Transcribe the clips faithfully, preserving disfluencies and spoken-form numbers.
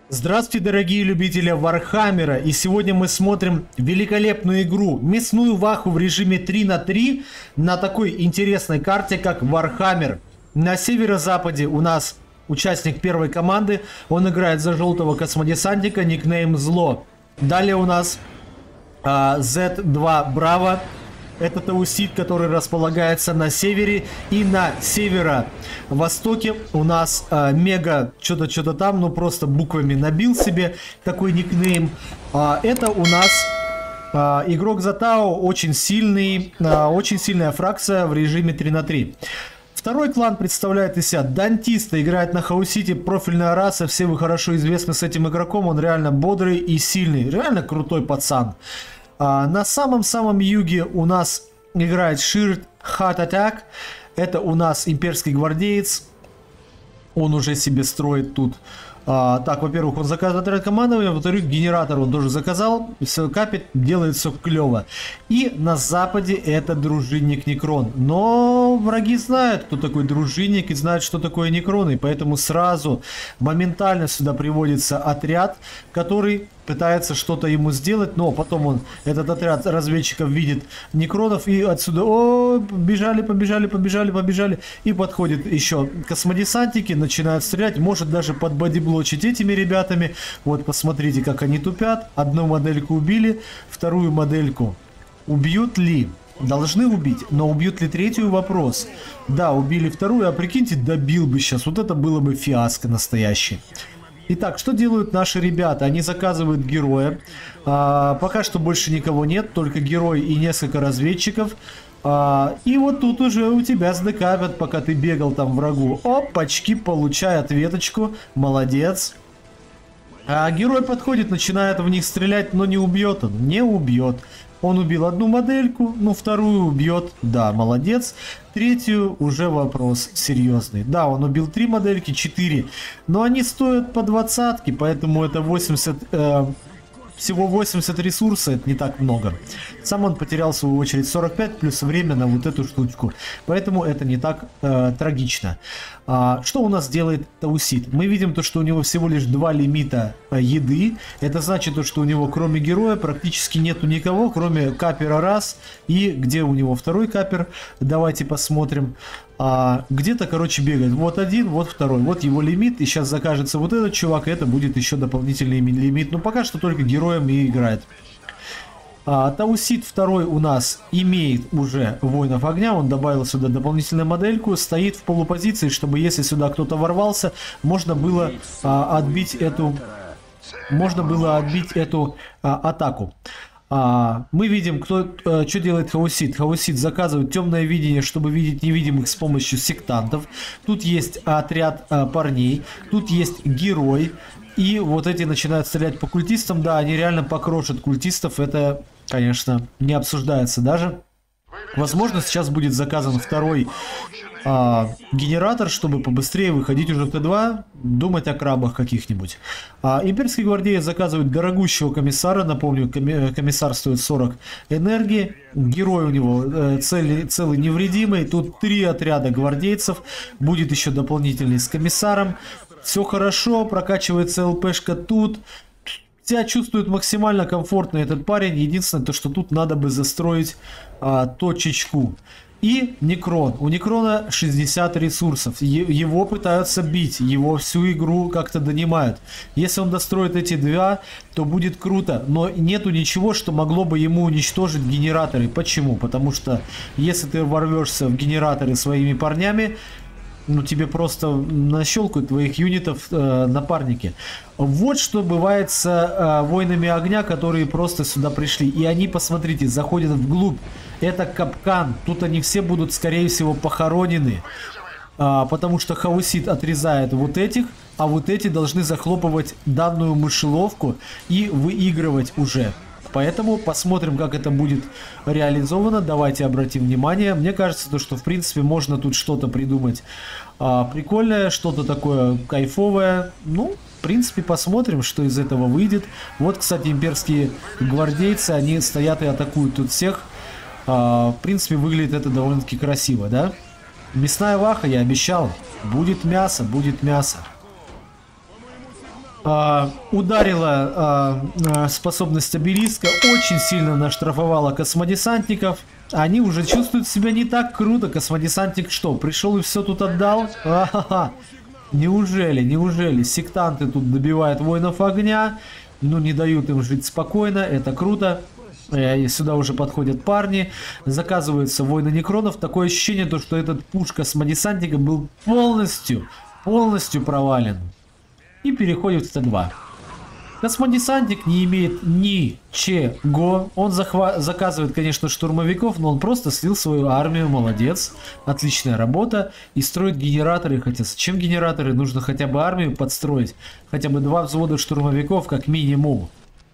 Здравствуйте, дорогие любители Вархаммера, и сегодня мы смотрим великолепную игру «Мясную ваху» в режиме три на три на такой интересной карте, как Вархаммер. На северо-западе у нас участник первой команды, он играет за желтого космодесантника, никнейм Зло. Далее у нас а, зет два Браво. Это Таусид, который располагается на севере, и на северо-востоке у нас э, Мега что-то что-то там, ну просто буквами набил себе такой никнейм. А, это у нас э, игрок Затао, очень сильный, э, очень сильная фракция в режиме три на три. Второй клан представляет из себя Дантиста, играет на Хаусите, профильная раса, все вы хорошо известны с этим игроком, он реально бодрый и сильный, реально крутой пацан. А, на самом-самом юге у нас играет Ширт Heart Attack. Это у нас имперский гвардеец. Он уже себе строит тут. А, так, во-первых, он заказывает отряд командования, во-вторых, генератор он тоже заказал. Все капит, делает все клево. И на западе это дружинник Некрон. Но враги знают, кто такой дружинник, и знают, что такое Некрон. И поэтому сразу моментально сюда приводится отряд, который пытается что-то ему сделать, но потом он, этот отряд разведчиков, видит Некронов и отсюда, о, бежали, побежали, побежали, побежали, и подходит еще космодесантники, начинают стрелять, может даже подбодиблочить этими ребятами. Вот посмотрите, как они тупят. Одну модельку убили, вторую модельку убьют ли? Должны убить, но убьют ли третью — вопрос. Да, убили вторую, а прикиньте, добил бы сейчас, вот это было бы фиаско настоящее. Итак, что делают наши ребята? Они заказывают героя. А, пока что больше никого нет, только герой и несколько разведчиков. А, и вот тут уже у тебя сдекапят, пока ты бегал там врагу. Опачки, получай ответочку. Молодец. А герой подходит, начинает в них стрелять, но не убьет он. Не убьет. Он убил одну модельку, ну вторую убьет, да, молодец. Третью уже вопрос серьезный. Да, он убил три модельки, четыре, но они стоят по двадцатке, поэтому это восемьдесят, э, всего восемьдесят ресурсов, это не так много. Сам он потерял в свою очередь сорок пять плюс время на вот эту штучку, поэтому это не так э, трагично. А, что у нас делает Таусид? Мы видим то, что у него всего лишь два лимита э, еды. Это значит то, что у него кроме героя практически нету никого, кроме капера раз. И где у него второй капер? Давайте посмотрим. А, где-то, короче, бегает. Вот один, вот второй. Вот его лимит. И сейчас закажется вот этот чувак, и это будет еще дополнительный лимит. Но пока что только героем и играет. А, Таусид второй у нас имеет уже воинов огня, он добавил сюда дополнительную модельку, стоит в полупозиции, чтобы если сюда кто-то ворвался, можно было а, отбить эту, можно было отбить эту а, атаку. А, мы видим, кто, а, что делает Хаусид. Хаусид заказывает темное видение, чтобы видеть невидимых с помощью сектантов. Тут есть отряд а, парней, тут есть герой. И вот эти начинают стрелять по культистам. Да, они реально покрошат культистов. Это, конечно, не обсуждается даже. Возможно, сейчас будет заказан второй а, генератор, чтобы побыстрее выходить уже в Т два, думать о крабах каких-нибудь. А, имперский гвардеец заказывает дорогущего комиссара. Напомню, комиссар стоит сорок энергии. Герой у него э, целый, целый невредимый. Тут три отряда гвардейцев. Будет еще дополнительный с комиссаром. Все хорошо, прокачивается ЛПшка тут. Себя чувствует максимально комфортно этот парень. Единственное, то, что тут надо бы застроить а, точечку. И Некрон. У Некрона шестьдесят ресурсов. Е его пытаются бить. Его всю игру как-то донимают. Если он достроит эти два, то будет круто. Но нету ничего, что могло бы ему уничтожить генераторы. Почему? Потому что если ты ворвешься в генераторы своими парнями, ну тебе просто нащелкают твоих юнитов э, напарники. Вот что бывает с э, воинами огня, которые просто сюда пришли. И они, посмотрите, заходят вглубь. Это капкан. Тут они все будут, скорее всего, похоронены. Э, потому что Хаусид отрезает вот этих, а вот эти должны захлопывать данную мышеловку и выигрывать уже. Поэтому посмотрим, как это будет реализовано. Давайте обратим внимание. Мне кажется, то, что в принципе можно тут что-то придумать а, прикольное, что-то такое кайфовое. Ну, в принципе, посмотрим, что из этого выйдет. Вот, кстати, имперские гвардейцы, они стоят и атакуют тут всех. А, в принципе, выглядит это довольно-таки красиво, да? Мясная ваха, я обещал. Будет мясо, будет мясо. а, ударила а, а, способность обелиска, очень сильно наштрафовала космодесантников. Они уже чувствуют себя не так круто. Космодесантник что, пришел и все тут отдал? А-ха-ха. Неужели, неужели сектанты тут добивают воинов огня, ну не дают им жить спокойно, это круто. И сюда уже подходят парни, заказываются войны некронов. Такое ощущение, то, что этот пуш космодесантника был полностью, полностью провален. И переходит в Т два. Космодесантник не имеет ничего. Он захва заказывает, конечно, штурмовиков, но он просто слил свою армию. Молодец. Отличная работа. И строит генераторы. Хотя зачем генераторы? Нужно хотя бы армию подстроить. Хотя бы два взвода штурмовиков, как минимум.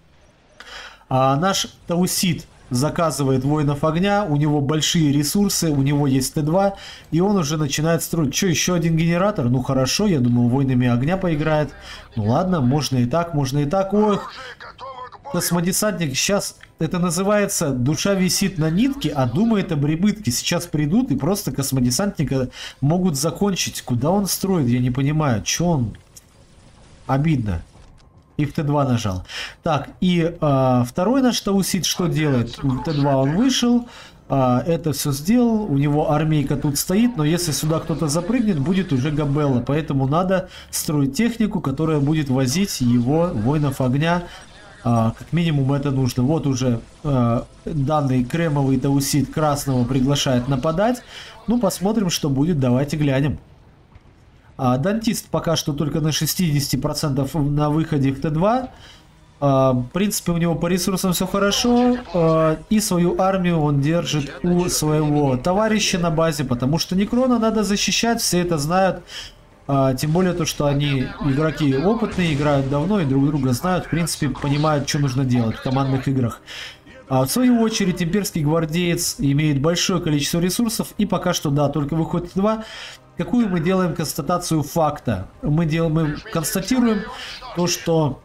А наш Таусид заказывает воинов огня, у него большие ресурсы, у него есть Т два, и он уже начинает строить. Что, еще один генератор? Ну хорошо, я думал, воинами огня поиграет. Ну ладно, можно и так, можно и так. Ох, космодесантник, сейчас это называется душа висит на нитке, а думает об прибытке. Сейчас придут и просто космодесантника могут закончить. Куда он строит, я не понимаю. Че он? Обидно. И в Т два нажал. Так, и э, второй наш Таусид что делает? В Т два он вышел, э, это все сделал, у него армейка тут стоит, но если сюда кто-то запрыгнет, будет уже Габелла. Поэтому надо строить технику, которая будет возить его воинов огня. Э, как минимум это нужно. Вот уже э, данный кремовый Таусид красного приглашает нападать. Ну, посмотрим, что будет. Давайте глянем. А, Дантист пока что только на шестидесяти процентах на выходе в Т два. А, в принципе, у него по ресурсам все хорошо. А, и свою армию он держит у своего товарища на базе, потому что Некрона надо защищать, все это знают. А, тем более то, что они игроки опытные, играют давно и друг друга знают, в принципе, понимают, что нужно делать в командных играх. А в свою очередь, имперский гвардеец имеет большое количество ресурсов и пока что, да, только выходит в Т два. Какую мы делаем констатацию факта? Мы, делаем, мы констатируем то, что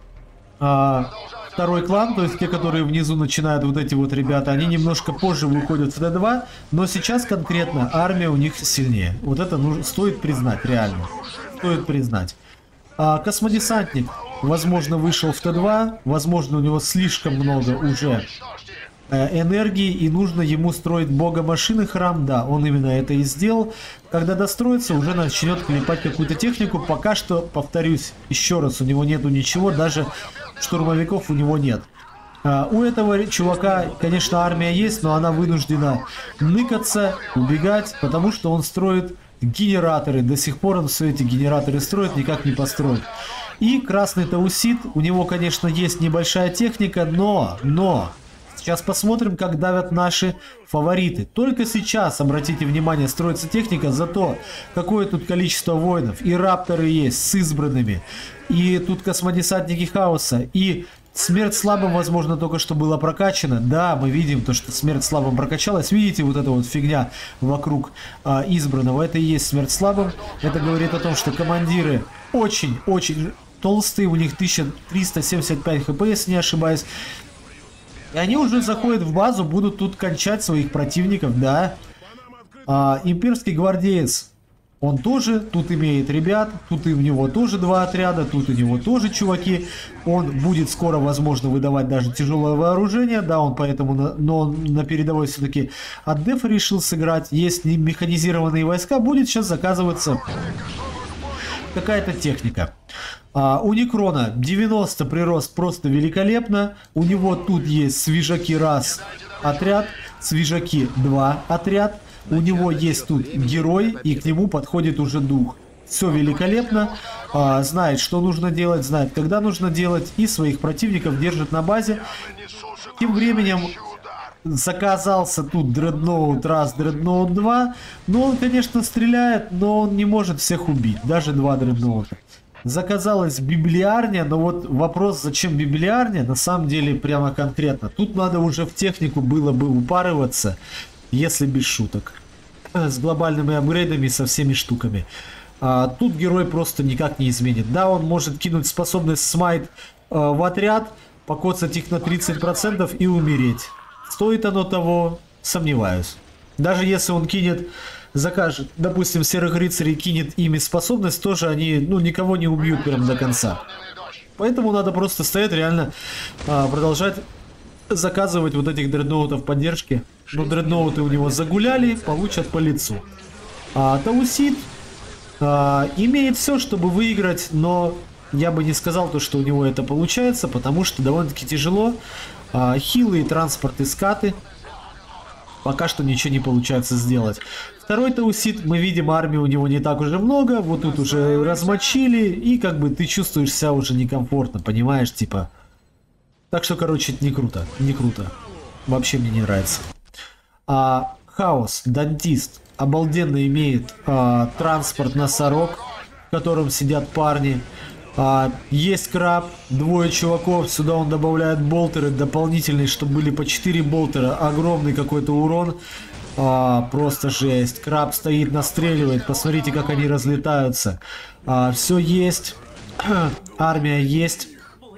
а, второй клан, то есть те, которые внизу начинают, вот эти вот ребята, они немножко позже выходят в Т два, но сейчас конкретно армия у них сильнее. Вот это нужно, стоит признать, реально. Стоит признать. А, космодесантник, возможно, вышел в Т два, возможно, у него слишком много уже энергии, и нужно ему строить бога машины храм. Да, он именно это и сделал. Когда достроится, уже начнет клепать какую-то технику. Пока что, повторюсь еще раз, у него нету ничего, даже штурмовиков у него нет. А, у этого чувака, конечно, армия есть, но она вынуждена ныкаться, убегать, потому что он строит генераторы. До сих пор он все эти генераторы строит, никак не построит. И красный Таусид, у него, конечно, есть небольшая техника, но, но... Сейчас посмотрим, как давят наши фавориты. Только сейчас, обратите внимание, строится техника, зато какое тут количество воинов. И рапторы есть с избранными, и тут космодесантники хаоса, и смерть слабым, возможно, только что была прокачана. Да, мы видим то, что смерть слабым прокачалась. Видите, вот эта вот фигня вокруг а, избранного, это и есть смерть слабым. Это говорит о том, что командиры очень-очень толстые, у них тысяча триста семьдесят пять хп, если не ошибаюсь. И они уже заходят в базу, будут тут кончать своих противников, да. А, имперский гвардеец, он тоже тут имеет ребят, тут и у него тоже два отряда, тут у него тоже чуваки. Он будет скоро, возможно, выдавать даже тяжелое вооружение, да, он поэтому, на, но он на передовой все-таки от дефа решил сыграть. Есть механизированные войска, будет сейчас заказываться какая-то техника. А, у Некрона девяносто прирост просто великолепно. У него тут есть свежаки раз отряд, свежаки два отряд. У него есть тут герой, и к нему подходит уже дух. Все великолепно. А, знает, что нужно делать, знает, когда нужно делать, и своих противников держит на базе. Тем временем заказался тут дредноут раз, дредноут два. Но он, конечно, стреляет, но он не может всех убить. Даже два дредноута. Заказалась библиарня, но вот вопрос, зачем библиарня, на самом деле прямо конкретно. Тут надо уже в технику было бы упарываться, если без шуток. С глобальными апгрейдами, со всеми штуками. А, тут герой просто никак не изменит. Да, он может кинуть способность смайт а, в отряд, покоцать их на тридцать процентов и умереть. Стоит оно того, сомневаюсь. Даже если он кинет закажет, допустим, серых рыцарей кинет ими способность, тоже они, ну, никого не убьют прям до конца. Поэтому надо просто стоять, реально а, продолжать заказывать вот этих дредноутов поддержки. Но дредноуты у него загуляли, получат по лицу. А Таусид а, имеет все, чтобы выиграть, но я бы не сказал то, что у него это получается, потому что довольно-таки тяжело. А, хилы и транспорт и скаты. Пока что ничего не получается сделать. Второй Таусид, мы видим, армии у него не так уже много. Вот тут уже размочили. И как бы ты чувствуешь себя уже некомфортно, понимаешь, типа. Так что, короче, это не круто. Не круто. Вообще мне не нравится. А, Хаос, Дантист, обалденно имеет а, транспорт носорог, в котором сидят парни. А, есть краб, двое чуваков, сюда он добавляет болтеры дополнительные, чтобы были по четыре болтера, огромный какой-то урон, а, просто жесть. Краб стоит, настреливает, посмотрите, как они разлетаются. А, все есть, армия есть,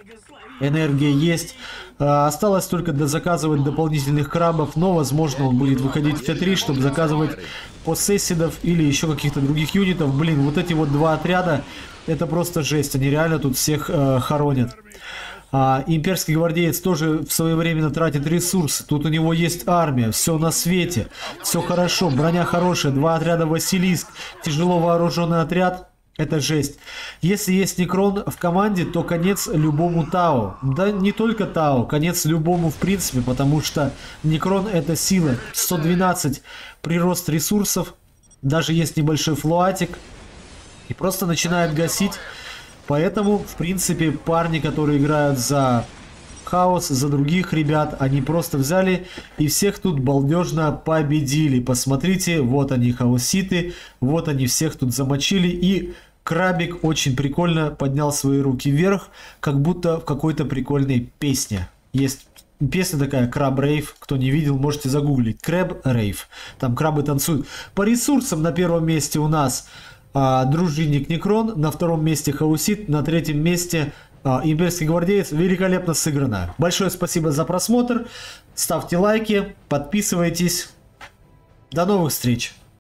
энергия есть. А, осталось только дозаказывать дополнительных крабов, но возможно он будет выходить в Т три, чтобы заказывать поссессидов или еще каких-то других юнитов. Блин, вот эти вот два отряда, это просто жесть, они реально тут всех э, хоронят. А, имперский гвардеец тоже своевременно тратит ресурсы, тут у него есть армия, все на свете, все хорошо, броня хорошая, два отряда Василиск, тяжело вооруженный отряд. Это жесть. Если есть Некрон в команде, то конец любому Тау. Да не только Тау, конец любому в принципе, потому что Некрон это сила. сто двенадцать прирост ресурсов, даже есть небольшой флуатик. И просто начинает гасить. Поэтому, в принципе, парни, которые играют за Хаос, за других ребят, они просто взяли и всех тут балдежно победили. Посмотрите, вот они, хаоситы, вот они всех тут замочили. И Крабик очень прикольно поднял свои руки вверх, как будто в какой-то прикольной песне. Есть песня такая, Краб Рейв, кто не видел, можете загуглить. Краб Рейв, там крабы танцуют. По ресурсам на первом месте у нас а, дружинник Некрон, на втором месте Хаусит, на третьем месте а, имперский гвардеец. Великолепно сыграно. Большое спасибо за просмотр, ставьте лайки, подписывайтесь. До новых встреч!